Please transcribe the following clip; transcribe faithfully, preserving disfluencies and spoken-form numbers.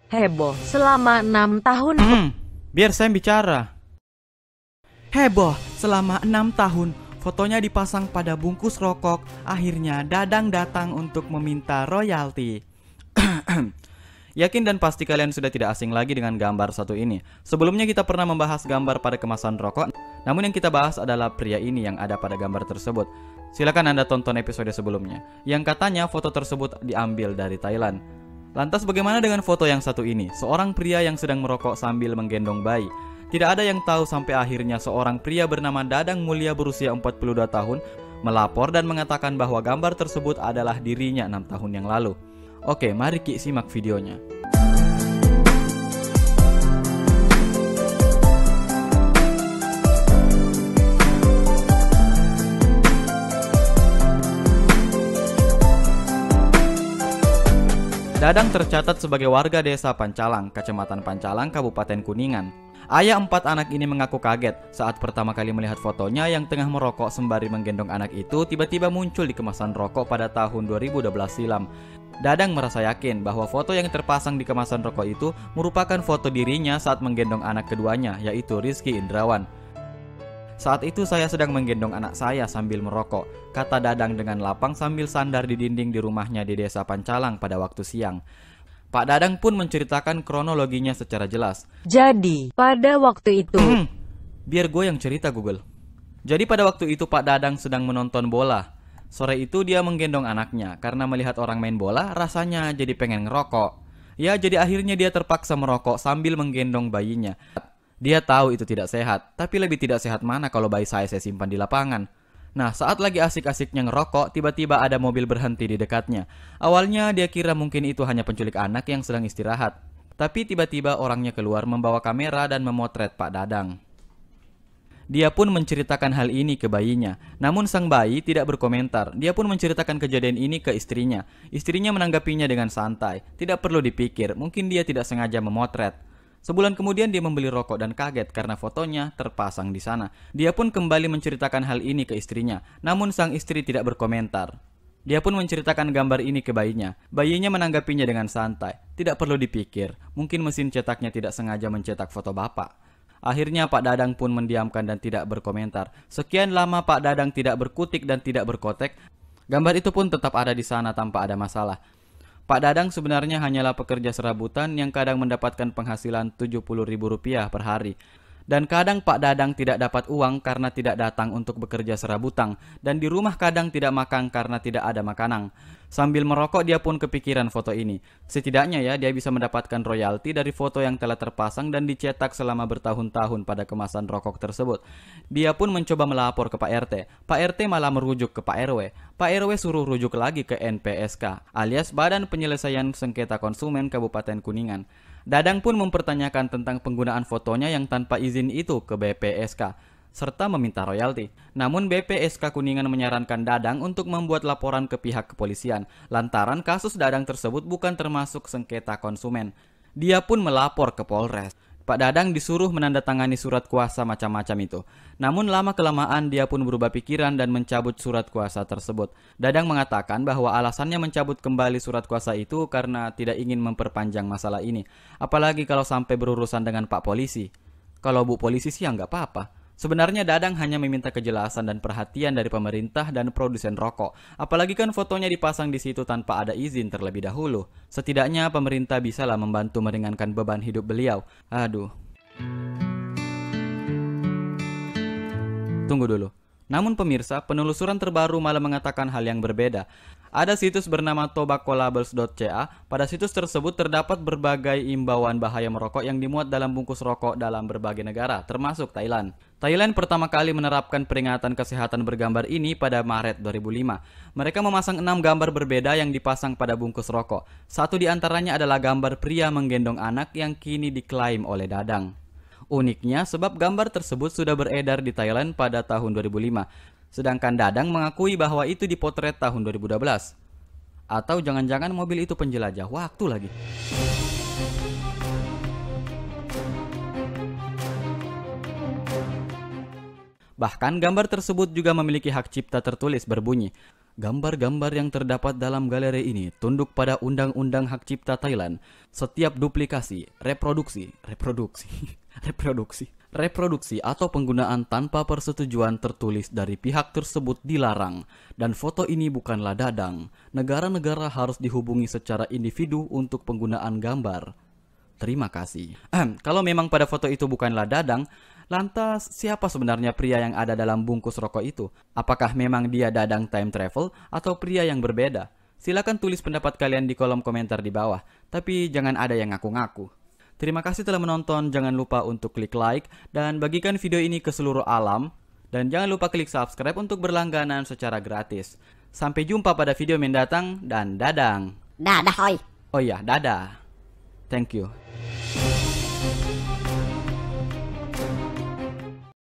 Heboh selama enam tahun. Hmm, biar saya bicara. Heboh selama enam tahun. Fotonya dipasang pada bungkus rokok. Akhirnya Dadang datang untuk meminta royalti. Yakin dan pasti kalian sudah tidak asing lagi dengan gambar satu ini. Sebelumnya kita pernah membahas gambar pada kemasan rokok. Namun yang kita bahas adalah pria ini yang ada pada gambar tersebut. Silakan Anda tonton episode sebelumnya, yang katanya foto tersebut diambil dari Thailand. Lantas bagaimana dengan foto yang satu ini? Seorang pria yang sedang merokok sambil menggendong bayi. Tidak ada yang tahu sampai akhirnya seorang pria bernama Dadang Mulia berusia empat puluh dua tahun melapor dan mengatakan bahwa gambar tersebut adalah dirinya enam tahun yang lalu. Oke, mari kita simak videonya. Dadang tercatat sebagai warga desa Pancalang, Kecamatan Pancalang, Kabupaten Kuningan. Ayah empat anak ini mengaku kaget saat pertama kali melihat fotonya yang tengah merokok sembari menggendong anak itu tiba-tiba muncul di kemasan rokok pada tahun dua ribu dua belas silam. Dadang merasa yakin bahwa foto yang terpasang di kemasan rokok itu merupakan foto dirinya saat menggendong anak keduanya, yaitu Rizky Indrawan. Saat itu saya sedang menggendong anak saya sambil merokok, kata Dadang dengan lapang sambil sandar di dinding di rumahnya di desa Pancalang pada waktu siang. Pak Dadang pun menceritakan kronologinya secara jelas. Jadi, pada waktu itu... Hmm, biar gue yang cerita, Google. Jadi pada waktu itu Pak Dadang sedang menonton bola. Sore itu dia menggendong anaknya, karena melihat orang main bola rasanya jadi pengen ngerokok. Ya, jadi akhirnya dia terpaksa merokok sambil menggendong bayinya. Dia tahu itu tidak sehat, tapi lebih tidak sehat mana kalau bayi saya saya simpan di lapangan. Nah, saat lagi asik-asiknya ngerokok, tiba-tiba ada mobil berhenti di dekatnya. Awalnya dia kira mungkin itu hanya penculik anak yang sedang istirahat. Tapi tiba-tiba orangnya keluar membawa kamera dan memotret Pak Dadang. Dia pun menceritakan hal ini ke bayinya. Namun sang bayi tidak berkomentar. Dia pun menceritakan kejadian ini ke istrinya. Istrinya menanggapinya dengan santai. Tidak perlu dipikir, mungkin dia tidak sengaja memotret. Sebulan kemudian dia membeli rokok dan kaget karena fotonya terpasang di sana. Dia pun kembali menceritakan hal ini ke istrinya. Namun sang istri tidak berkomentar. Dia pun menceritakan gambar ini ke bayinya. Bayinya menanggapinya dengan santai. Tidak perlu dipikir, mungkin mesin cetaknya tidak sengaja mencetak foto bapak. Akhirnya Pak Dadang pun mendiamkan dan tidak berkomentar. Sekian lama Pak Dadang tidak berkutik dan tidak berkotek. Gambar itu pun tetap ada di sana tanpa ada masalah. Pak Dadang sebenarnya hanyalah pekerja serabutan yang kadang mendapatkan penghasilan tujuh puluh ribu rupiah per hari. Dan kadang Pak Dadang tidak dapat uang karena tidak datang untuk bekerja serabutang. Dan di rumah kadang tidak makan karena tidak ada makanan. Sambil merokok dia pun kepikiran foto ini. Setidaknya ya dia bisa mendapatkan royalti dari foto yang telah terpasang dan dicetak selama bertahun-tahun pada kemasan rokok tersebut. Dia pun mencoba melapor ke Pak R T. Pak R T malah merujuk ke Pak R W. Pak R W suruh rujuk lagi ke N P S K alias Badan Penyelesaian Sengketa Konsumen Kabupaten Kuningan. Dadang pun mempertanyakan tentang penggunaan fotonya yang tanpa izin itu ke B P S K, serta meminta royalti. Namun B P S K Kuningan menyarankan Dadang untuk membuat laporan ke pihak kepolisian, lantaran kasus Dadang tersebut bukan termasuk sengketa konsumen. Dia pun melapor ke Polres. Pak Dadang disuruh menandatangani surat kuasa macam-macam itu. Namun lama-kelamaan dia pun berubah pikiran dan mencabut surat kuasa tersebut. Dadang mengatakan bahwa alasannya mencabut kembali surat kuasa itu karena tidak ingin memperpanjang masalah ini. Apalagi kalau sampai berurusan dengan Pak Polisi. Kalau Bu Polisi sih ya nggak apa-apa. Sebenarnya Dadang hanya meminta kejelasan dan perhatian dari pemerintah dan produsen rokok. Apalagi kan fotonya dipasang di situ tanpa ada izin terlebih dahulu. Setidaknya pemerintah bisalah membantu meringankan beban hidup beliau. Aduh. Tunggu dulu. Namun pemirsa, penelusuran terbaru malah mengatakan hal yang berbeda. Ada situs bernama tobacco labels dot c a. Pada situs tersebut terdapat berbagai imbauan bahaya merokok yang dimuat dalam bungkus rokok dalam berbagai negara, termasuk Thailand. Thailand pertama kali menerapkan peringatan kesehatan bergambar ini pada Maret dua ribu lima. Mereka memasang enam gambar berbeda yang dipasang pada bungkus rokok. Satu di antaranya adalah gambar pria menggendong anak yang kini diklaim oleh Dadang. Uniknya, sebab gambar tersebut sudah beredar di Thailand pada tahun dua ribu lima. Sedangkan Dadang mengakui bahwa itu dipotret tahun dua ribu dua belas. Atau jangan-jangan mobil itu penjelajah waktu lagi. Bahkan gambar tersebut juga memiliki hak cipta tertulis berbunyi, Gambar-gambar yang terdapat dalam galeri ini tunduk pada Undang-Undang Hak Cipta Thailand. Setiap duplikasi, reproduksi, reproduksi, reproduksi, reproduksi atau penggunaan tanpa persetujuan tertulis dari pihak tersebut dilarang. Dan foto ini bukanlah Dadang. Negara-negara harus dihubungi secara individu untuk penggunaan gambar. Terima kasih. Ahem, kalau memang pada foto itu bukanlah Dadang, lantas siapa sebenarnya pria yang ada dalam bungkus rokok itu? Apakah memang dia Dadang time travel atau pria yang berbeda? Silakan tulis pendapat kalian di kolom komentar di bawah. Tapi jangan ada yang ngaku-ngaku. Terima kasih telah menonton. Jangan lupa untuk klik like dan bagikan video ini ke seluruh alam. Dan jangan lupa klik subscribe untuk berlangganan secara gratis. Sampai jumpa pada video mendatang dan dadang. Dadah oi. Oh iya, dadah. Thank you.